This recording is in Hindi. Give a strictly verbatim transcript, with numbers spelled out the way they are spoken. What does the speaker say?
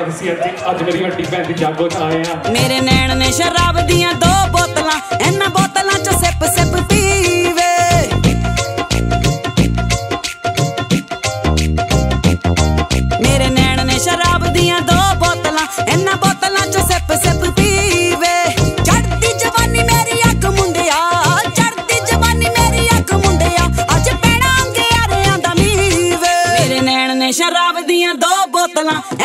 सी अज मेरी वड्डी भैन दी जागो च आए हैं। मेरे नैन ने शराब दियां दो बोतलां, इन्हां बोतलां च सिप सिप पीवे। मेरे नैन ने शराब दियां दो बोतलां, इन्हां बोतलां च सिप सिप पीवे। चढ़दी जवानी मेरी अख मुंडिया, चढ़दी जवानी मेरी अख मुंडिया, अज पैणा अंगे यारियां दा नीवे। मेरे नैन ने शराब दियां दो बोतलां,